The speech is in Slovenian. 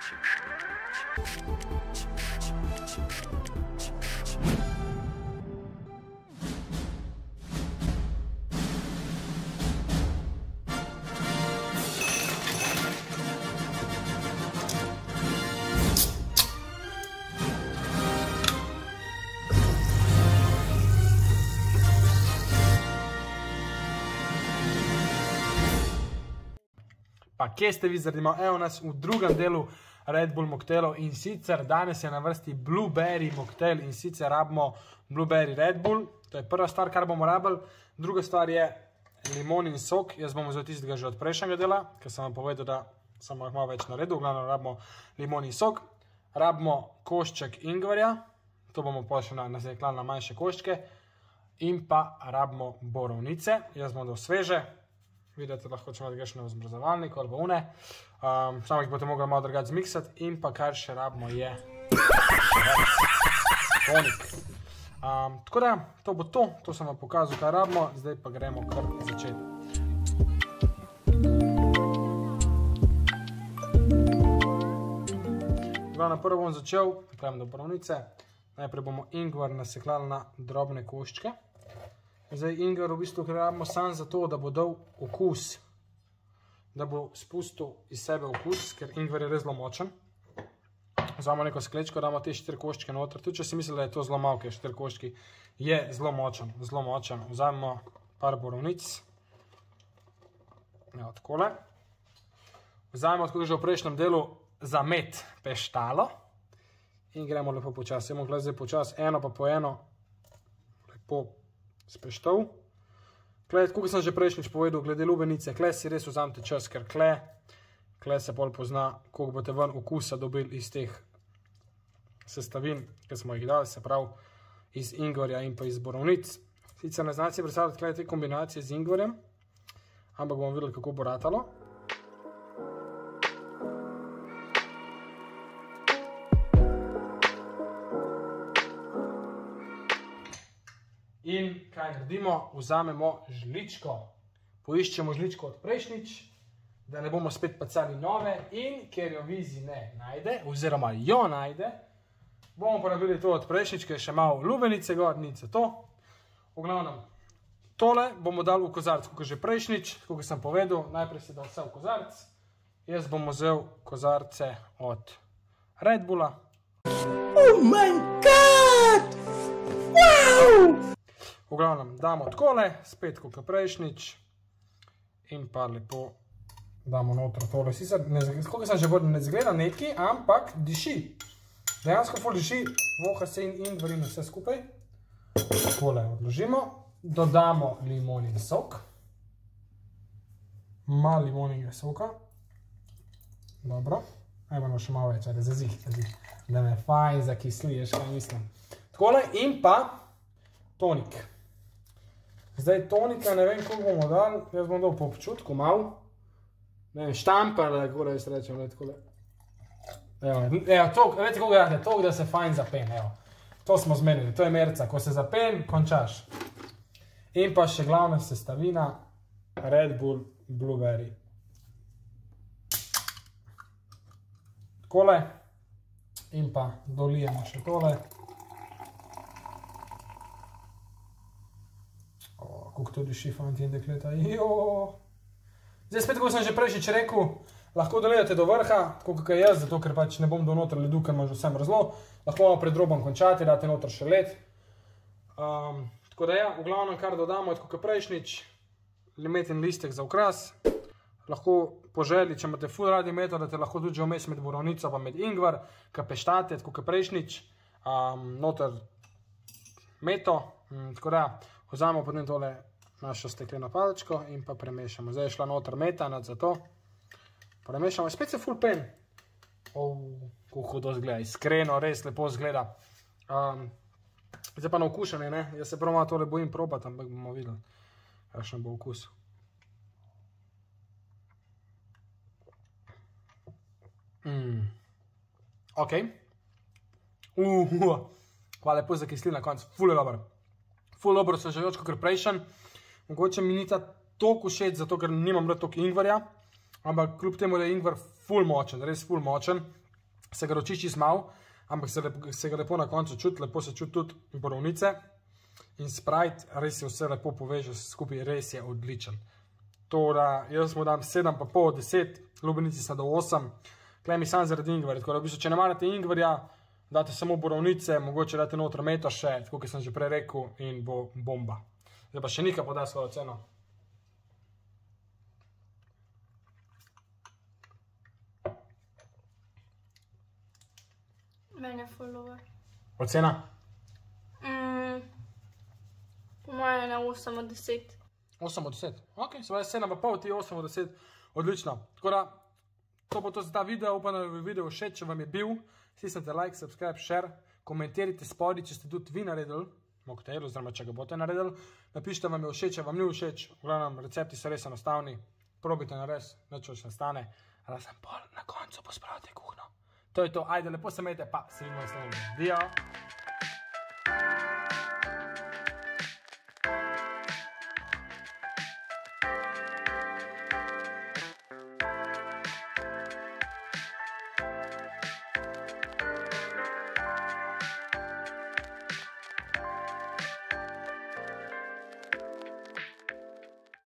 Pa kje ste vi zaradi malo? Evo nas v drugem delu Red Bull moktelov in sicer danes je na vrsti Blueberry moktel in sicer rabimo Blueberry Red Bull. To je prva stvar, kar bomo rabili. Druga stvar je limonin sok. Jaz bom vzel tistega že od prejšnjega dela, ker sem vam povedal, da sem malo več naredil. Glavno rabimo limonin sok. Rabimo košček ingverja. To bomo pošli nasekljali na manjše koščke. In pa rabimo borovnice. Jaz bom dal sveže. Vidite, lahko če imate kakšne v zmrzovalniku ali pa une. Samo jih boste mogli malo drugače zmiksati. In pa kar še rabimo je tonik. Tako da, to bo to. To sem vam pokazal, kaj rabimo. Zdaj pa gremo kar začeti. Na prvo bom začel, pravim do borovnice. Najprej bomo ingver nasekljali na drobne koščke. Zdaj ingver v bistvu rabimo samo zato, da bo dal okus, da bo spustil iz sebe okus, ker ingver je res zelo močen. Vzamemo neko sklečko, damo te 4 koščke noter. Tudi če si mislili, da je to zelo malo, ker 4 koščki je zelo močen, zelo močen. Vzamemo par borovnic. Evo, takole. Vzamemo, tako že v prejšnjem delu, za med peštalo. In gremo lepo počas. Jemo gled zdaj počas, eno pa po eno, lepo speštov. Gled, kako sem že prejšnjič povedal, glede lubenice, kle si res vzamete čas, ker kle se bolj pozna, koliko boste ven okusa dobili iz teh sestavin, ki smo jih dali, se pravi iz ingverja in pa iz borovnic. Sicer ne znam si predstavljati kle te kombinacije z ingverjem, ampak bomo videli, kako bo ratalo. In kaj naredimo? Vzamemo žličko. Poiščemo žličko od prejšnjič, da ne bomo spet pacali nove in ker jo Vizi ne najde, oziroma jo najde, bomo porabili to od prejšnjič, ker je še malo lubenice gor, nič za to. V glavnem, tole bomo dali v kozarc, kot že prejšnjič, kot sem povedal, najprej se da vse v kozarc. Jaz bom vzel kozarce od Red Bulla. Oh my god! Wow! V glavnem, damo takole, spet kot prejšnjič in pa lepo damo noter tole. Sicer, koliko sem že govoril, ne zgleda neki, ampak diši. Dejansko ful diši, voha se in ingver in vse skupaj. Takole odložimo, dodamo limonin sok. Malo limoninega soka. Dobro, ajmo še malo več, da zazih, da me fajn zakisliješ, kaj mislim. Takole in pa tonik. Zdaj tonika, ne vem, koliko bomo dali, jaz bom dal po občutku malo. Ne vem, štamper, kako da jaz rečem, ne takole. Evo, vete koliko date, toliko, da se fajn zapen, evo. To smo zmenili, to je merca, ko se zapen, končaš. In pa še glavna sestavina, Red Bull Blueberry. Takole. In pa dolijemo še tole. Kako to diši, fanti in dekleta. Zdaj spet, kako sem že prejšič rekel, lahko dolijate do vrha, tako kakaj jaz, zato ker pač ne bom do noter ledu, ker imam že vse mrzlo. Lahko malo pred robom končati, date noter še led. Tako da ja, v glavnem, kar dodamo je tako kakaj prejšnjič, metin listek za okras. Lahko po želji, če imate ful radi meto, date lahko tudi že vmes med borovnico pa med ingver, kaj peštate, tako kakaj prejšnjič, noter meto, tako da vzamemo potem tole našo stekleno palčko in pa premešamo. Zdaj je šla noter meta, nad za to. Premešamo, spet se ful pen. Kako hudo zgleda, iskreno, res lepo zgleda. Zdaj pa na okušanje, ne? Jaz se prav malo tole bojim probati, ampak bomo videli, kakšen bo okus. Ok. Hvala lepo za kislina, konc, ful je dober. Ful dobro svežajoč, kakor prejšen. Mogoče mi ni ta toliko všeč, zato ker nimam rad toliko ingverja, ampak kljub temu, da je ingver ful močen, res ful močen. se ga ročiči zmal, ampak se ga lepo na koncu čuti, lepo se čuti tudi borovnice. In Sprite res je vse lepo poveže skupaj, res je odličen. Torej, jaz mu dam 7,5 od 10, lubenici sta do 8, klemi sam zaradi ingverja. Tako da v bistvu, če ne marate ingverja, date samo borovnice, mogoče date noter meto še, tako kot sem že prej rekel, in bo bomba. Zdaj pa še Nika poda svojo oceno. Meni je ful dober. Ocena? Po mojem je 8 od 10. 8 od 10. Ok, se pravi 7,5, ti 8 od 10. Odlično. Tako da, to bo to za ta video. Upam, da bi video všeč, če vam je bil. Stisnite like, subscribe, share. Komentirajte spodaj, če ste tudi vi naredili mocktail, oziroma če ga boste naredili. Napišite, vam je všeč, če vam ni všeč. V glavnem, recepti so res enostavni. Probajte nares, nič več ne stane. Razen pol na koncu pospravite kuhno. To je to. Ajde, lepo se imejte, pa se vidimo naslednjič. Dio!